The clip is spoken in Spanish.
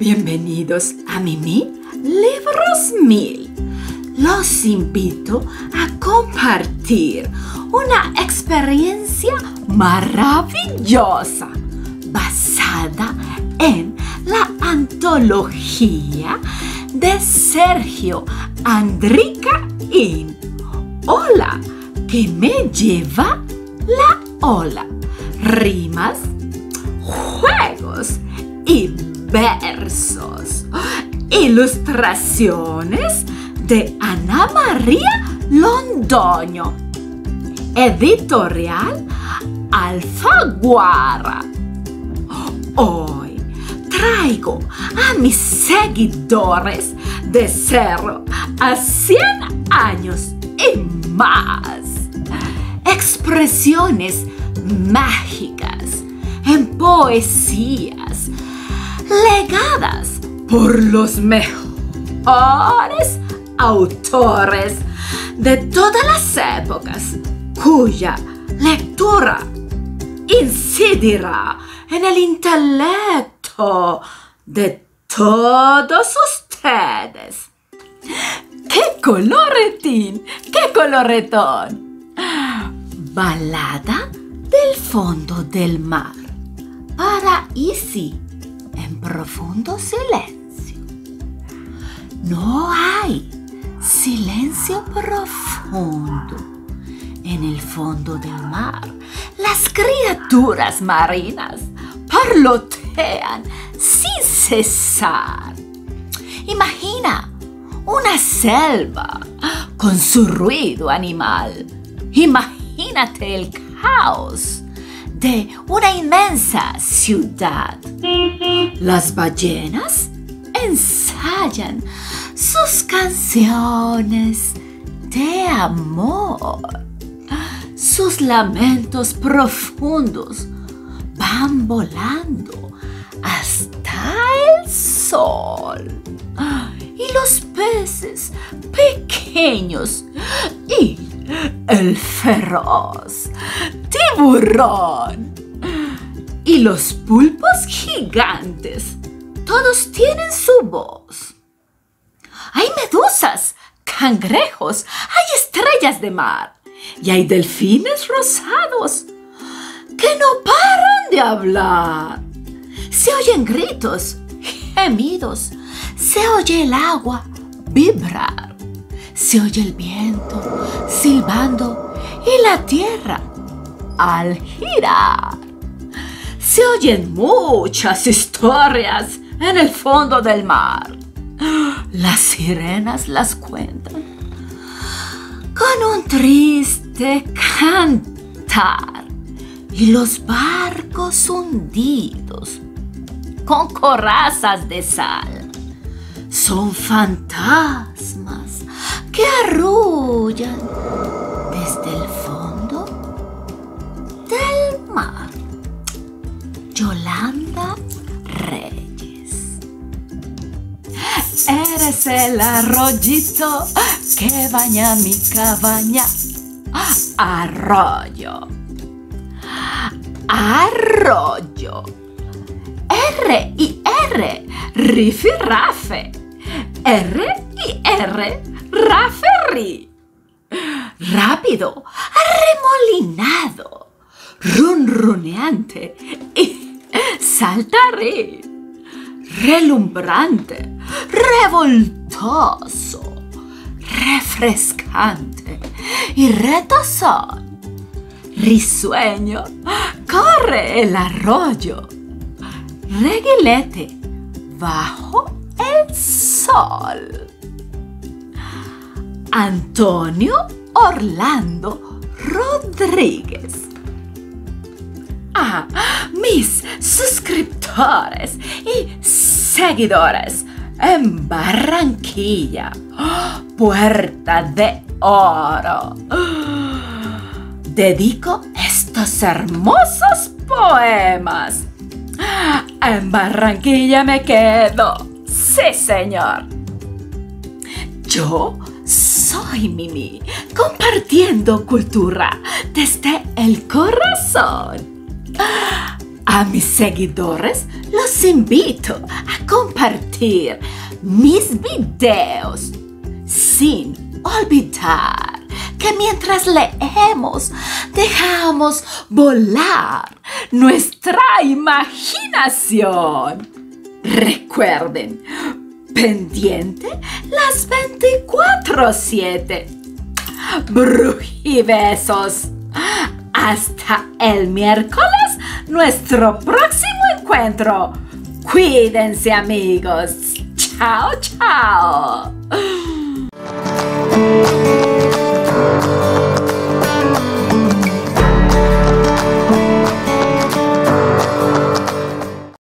Bienvenidos a Mimi Libros 1000. Los invito a compartir una experiencia maravillosa basada en la antología de Sergio Andricaín, Ola, que me lleva la ola. Rimas, juegos y versos. Ilustraciones de Ana María Londoño. Editorial Alfaguara. Hoy traigo a mis seguidores de 0 a 100 años y más expresiones mágicas en poesías legadas por los mejores autores de todas las épocas, cuya lectura incidirá en el intelecto de todos ustedes. ¡Qué coloretín! ¡Qué coloretón! Balada del fondo del mar, para Isi, en profundo silencio. No hay silencio profundo en el fondo del mar. Las criaturas marinas parlotean sin cesar. Imagina una selva con su ruido animal. Imagínate el caos de una inmensa ciudad. Las ballenas ensayan sus canciones de amor. Sus lamentos profundos van volando hasta el sol. Y los peces pequeños y el feroz tiburón y los pulpos gigantes, todos tienen su voz. Hay medusas, cangrejos, hay estrellas de mar y hay delfines rosados que no paran de hablar. Se oyen gritos, gemidos, se oye el agua vibrar, se oye el viento silbando y la tierra al girar. Se oyen muchas historias en el fondo del mar. Las sirenas las cuentan con un triste cantar y los barcos hundidos con corazas de sal son fantasmas que arrullan desde el fondo del mar. Yolanda Reyes. Eres el arroyito que baña mi cabaña. Arroyo. Arroyo. R y R, rifirrafe. R y R, raferri. Rápido, arremolinado, runruneante y saltarín. Relumbrante, revoltoso, refrescante y retozón. Risueño, corre el arroyo. Reguilete, bajo el sol. Antonio Orlando Rodríguez. Mis suscriptores y seguidores en Barranquilla, Puerta de Oro. Dedico estos hermosos poemas. En Barranquilla me quedo. Sí, señor. Yo soy Mimi, compartiendo cultura desde el corazón. A mis seguidores los invito a compartir mis videos sin olvidar que mientras leemos dejamos volar nuestra imaginación. Recuerden, pendiente las 24/7. Brujibesos. Hasta el miércoles, nuestro próximo encuentro. Cuídense, amigos. Chao, chao.